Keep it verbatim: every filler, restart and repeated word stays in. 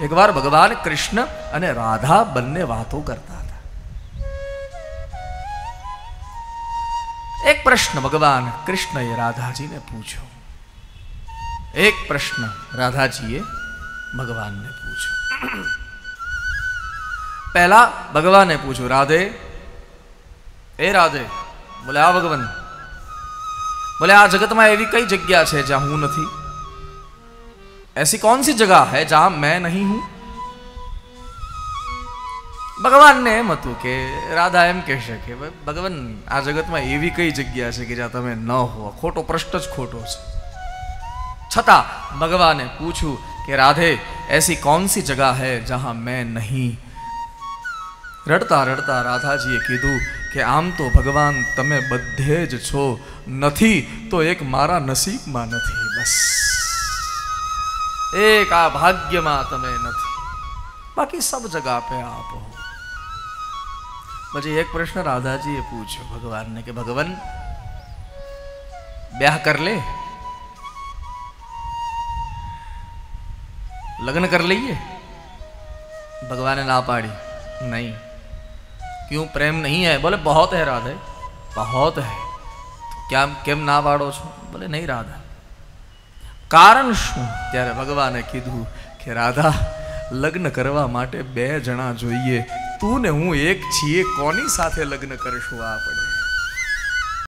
एक बार भगवान कृष्ण અને રાધા બંને વાતો કરતા હતા. એક પ્રશ્ન ભગવાન કૃષ્ણએ રાધાજીને પૂછ્યો. એક પ્રશ્ન રાધાજીએ ભગવાનને પૂછ્યો. પહેલા ભગવાને પૂછ્યું, રાધે એ રાધે, બોલે આ ભગવાન, बोले आ जगत में एवी कई जगह है जहां हूं नहीं, ऐसी कौन सी जगह है जहां मैं नहीं हूं? भगवान ने एम हतुं के राधा एम कहेशे के भगवान आ जगत में एवी कई जगह है कि जहां तमे न हो. खोटो प्रश्न ज खोटो छे. छता भगवाने पूछू कि राधे ऐसी कौन सी जगह है जहां मैं नहीं? रड़ता रड़ता राधाजीए कीधुं कि आम तो भगवान तमे बधे ज छो, नहीं तो एक मारा नसीब में नहीं. बस एक आ भाग्य में तमे नहीं, बाकी सब जगह पे आप हो. मुझे एक प्रश्न राधाजीए पूछो भगवान ने कि भगवान ब्याह कर ले, लग्न कर लीए? भगवान ने ना पाड़ी. नहीं. क्यों, प्रेम नहीं है? बोले बहुत है राधे, बहुत है. क्या केम ना पाड़ो छो? बोले नहीं राधा, कारण शू? त्यारे भगवाने कीधुं कि राधा लग्न करवा माटे बे जणा जोईए. तू ने हूँ एक छीए, कोनी साथे लग्न करशुं आपणे?